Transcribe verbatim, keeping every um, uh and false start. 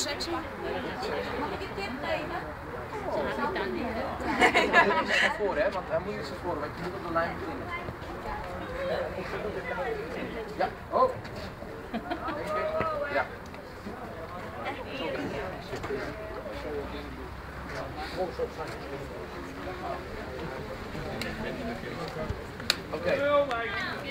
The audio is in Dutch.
sectie. Mag ik een tip geven? Ze gaat het dan niet, hè? Hij moet niet naar voren, hè? Want hij moet niet naar voren, want je moet op de lijn beginnen. Ja, oh! Ja. Oké.